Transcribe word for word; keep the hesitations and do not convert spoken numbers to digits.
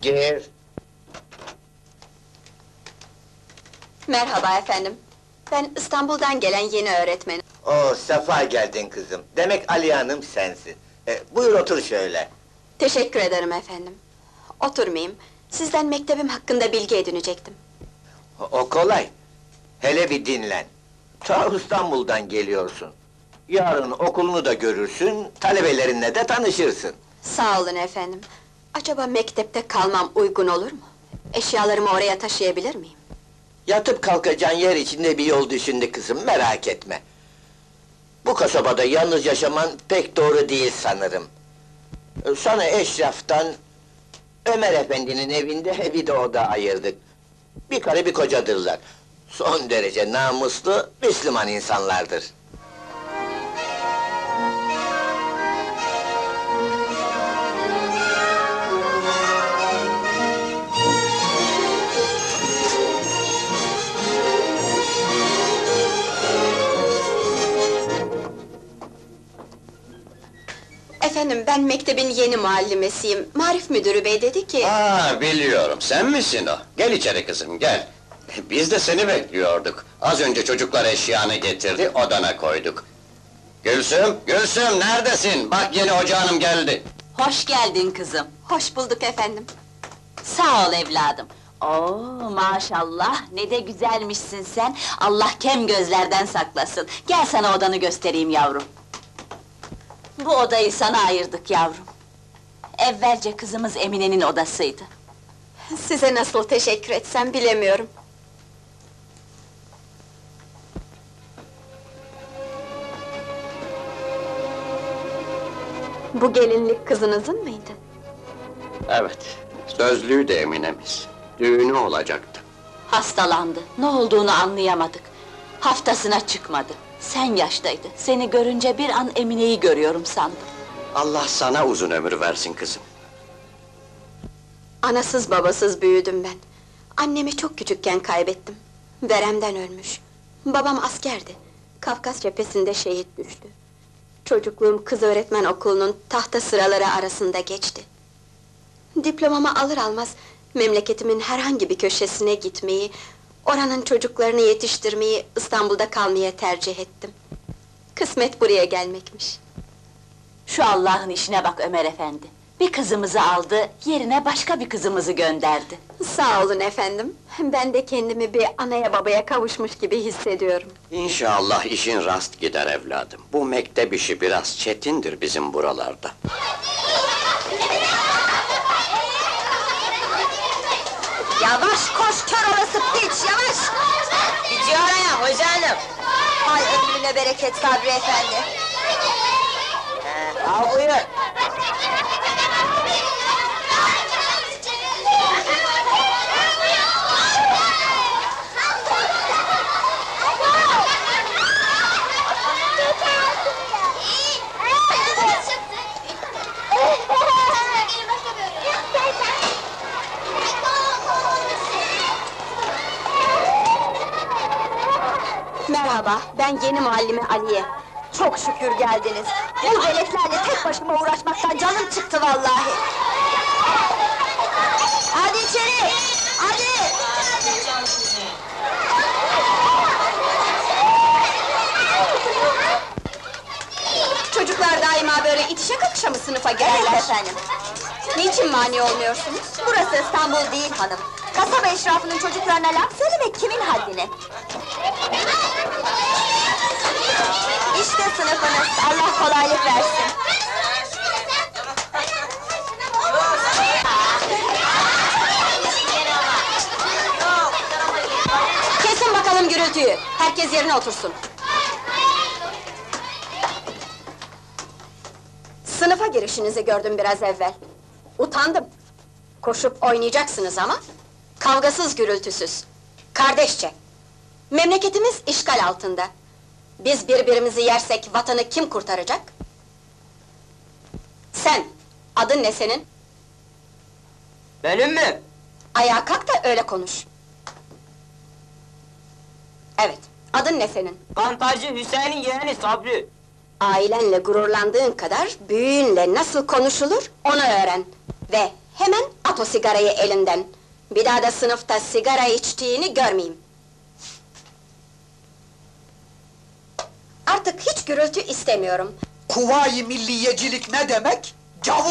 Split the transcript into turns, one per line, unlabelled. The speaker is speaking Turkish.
Gir.
Merhaba efendim. Ben İstanbul'dan gelen yeni öğretmenim.
Oo, sefa geldin kızım. Demek Ali Hanım sensin. E, buyur otur şöyle.
Teşekkür ederim efendim. Oturmayayım. Sizden mektebim hakkında bilgi edinecektim.
O, o kolay. Hele bir dinlen. Ta İstanbul'dan geliyorsun. Yarın okulunu da görürsün, talebelerinle de tanışırsın.
Sağ olun efendim. Acaba mektepte kalmam uygun olur mu? Eşyalarımı oraya taşıyabilir miyim?
Yatıp kalkacağın yer içinde bir yol düşündü kızım, merak etme. Bu kasabada yalnız yaşaman pek doğru değil sanırım. E, Sana Eşraf'tan, Ömer Efendi'nin evinde bir de oda ayırdık. Bir karı bir kocadırlar. Son derece namuslu, Müslüman insanlardır.
Efendim, ben mektebin yeni muallimesiyim. Marif müdürü bey dedi ki...
Aa, biliyorum, sen misin o? Gel içeri kızım, gel. Biz de seni bekliyorduk. Az önce çocuklar eşyanı getirdi, odana koyduk. Gülsüm, Gülsüm neredesin? Bak yeni hoca hanım geldi.
Hoş geldin kızım.
Hoş bulduk efendim.
Sağ ol evladım. Oo, maşallah, ne de güzelmişsin sen. Allah kem gözlerden saklasın. Gel sana odanı göstereyim yavrum. Bu odayı sana ayırdık yavrum. Evvelce kızımız Emine'nin odasıydı.
Size nasıl teşekkür etsem bilemiyorum. Bu gelinlik kızınızın mıydı?
Evet, sözlüğü de Emine'miz. Düğünü olacaktı.
Hastalandı, ne olduğunu anlayamadık. Haftasına çıkmadı. Sen yaştaydı, seni görünce bir an Emine'yi görüyorum sandım.
Allah sana uzun ömür versin kızım.
Anasız babasız büyüdüm ben. Annemi çok küçükken kaybettim. Veremden ölmüş. Babam askerdi. Kafkas cephesinde şehit düştü. Çocukluğum kız öğretmen okulunun tahta sıraları arasında geçti. Diplomamı alır almaz memleketimin herhangi bir köşesine gitmeyi, oranın çocuklarını yetiştirmeyi, İstanbul'da kalmaya tercih ettim. Kısmet buraya gelmekmiş.
Şu Allah'ın işine bak Ömer efendi. Bir kızımızı aldı, yerine başka bir kızımızı gönderdi.
Sağ olun efendim. Ben de kendimi bir anaya babaya kavuşmuş gibi hissediyorum.
İnşallah işin rast gider evladım. Bu mektep işi biraz çetindir bizim buralarda.
Yavaş koş kör olası piç, yavaş!
Gidiyor ya hoca hanım.
Hay ömrüne bereket Sabri efendi!
Al buyur.
Merhaba, ben yeni muallime Aliye. Çok şükür geldiniz. Bu veletlerle tek başıma uğraşmaktan canım çıktı vallahi. Hadi içeri, hadi! Çocuklar daima böyle itişe kakışa mı sınıfa girerler? Evet efendim. Niçin mani olmuyorsunuz? Burası İstanbul değil hanım. Kasaba eşrafının çocuklarına laf söylemek kimin haddine? İşte sınıfınız, Allah kolaylık versin. Kesin bakalım gürültüyü, herkes yerine otursun. Sınıfa girişinizi gördüm biraz evvel. Utandım. Koşup oynayacaksınız ama... kavgasız gürültüsüz, kardeşçe. Memleketimiz işgal altında. Biz birbirimizi yersek vatanı kim kurtaracak? Sen, adın ne senin?
Benim mi?
Ayağa kalk da öyle konuş. Evet, adın ne senin?
Kantarcı Hüseyin'in yeğeni Sabri.
Ailenle gururlandığın kadar, büyüğünle nasıl konuşulur, onu öğren. Ve hemen at o sigarayı elinden! Bir daha da sınıfta sigara içtiğini görmeyeyim! Artık hiç gürültü istemiyorum!
Kuvayi milliyecilik ne demek? Gavur